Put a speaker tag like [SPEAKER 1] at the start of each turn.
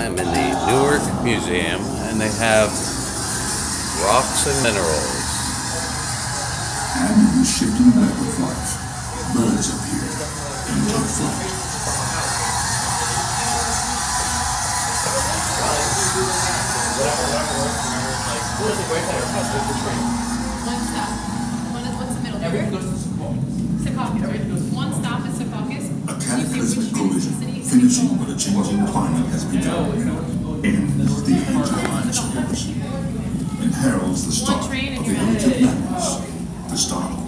[SPEAKER 1] I'm in the Newark Museum, and they have rocks and minerals.
[SPEAKER 2] And in the shifting web of life, birds appear and take flight.
[SPEAKER 3] One stop. What's the middle? Everything goes to Secaucus. One stop is Secaucus.
[SPEAKER 2] A cataclysmic collision, finishing what a changing climate has begun, ends the age of dinosaurs, and heralds the start of the age of mammals, the start